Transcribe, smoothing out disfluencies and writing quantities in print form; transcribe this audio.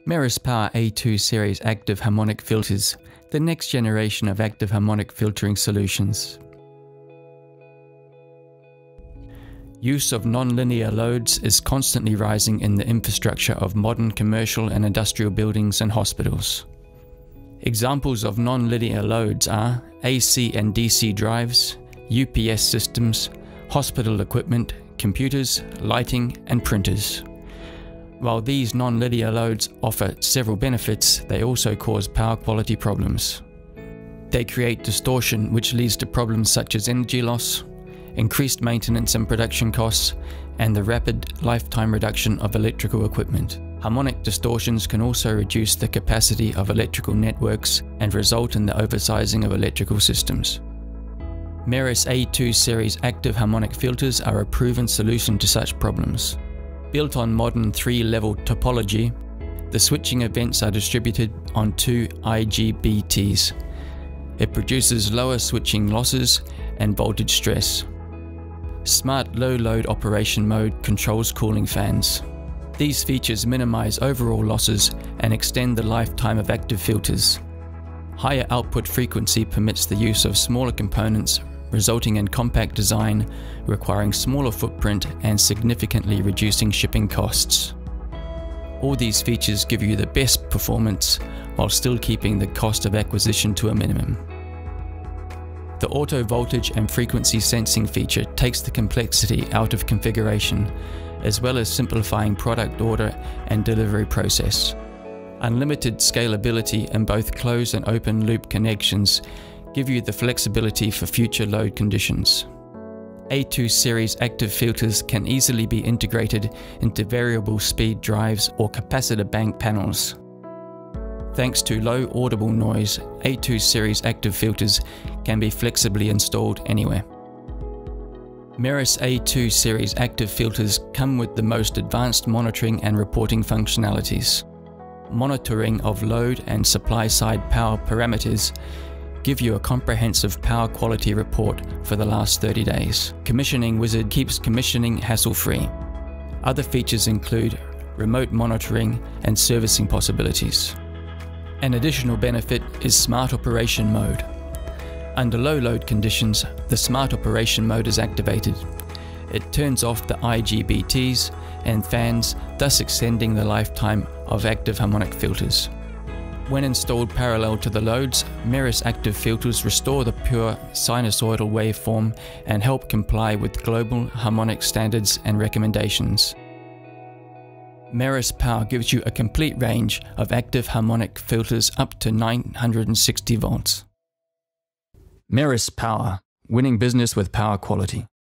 Merus Power A2-Series active harmonic filters, the next generation of active harmonic filtering solutions. Use of non-linear loads is constantly rising in the infrastructure of modern commercial and industrial buildings and hospitals. Examples of non-linear loads are AC and DC drives, UPS systems, hospital equipment, computers, lighting, and printers. While these non-linear loads offer several benefits, they also cause power quality problems. They create distortion, which leads to problems such as energy loss, increased maintenance and production costs, and the rapid lifetime reduction of electrical equipment. Harmonic distortions can also reduce the capacity of electrical networks and result in the oversizing of electrical systems. Merus A2-Series active harmonic filters are a proven solution to such problems. Built on modern 3-level topology, the switching events are distributed on 2 IGBTs. It produces lower switching losses and voltage stress. Smart low-load operation mode controls cooling fans. These features minimize overall losses and extend the lifetime of active filters. Higher output frequency permits the use of smaller components, resulting in compact design, requiring smaller footprint and significantly reducing shipping costs. All these features give you the best performance while still keeping the cost of acquisition to a minimum. The auto voltage and frequency sensing feature takes the complexity out of configuration, as well as simplifying product order and delivery process. Unlimited scalability in both closed and open loop connections give you the flexibility for future load conditions. A2-Series active filters can easily be integrated into variable speed drives or capacitor bank panels. Thanks to low audible noise, A2-Series active filters can be flexibly installed anywhere. Merus A2-Series active filters come with the most advanced monitoring and reporting functionalities. Monitoring of load and supply-side power parameters give you a comprehensive power quality report for the last 30 days. Commissioning Wizard keeps commissioning hassle-free. Other features include remote monitoring and servicing possibilities. An additional benefit is Smart Operation Mode. Under low load conditions, the Smart Operation Mode is activated. It turns off the IGBTs and fans, thus extending the lifetime of active harmonic filters. When installed parallel to the loads, Merus active filters restore the pure sinusoidal waveform and help comply with global harmonic standards and recommendations. Merus Power gives you a complete range of active harmonic filters up to 960 volts. Merus Power, winning business with power quality.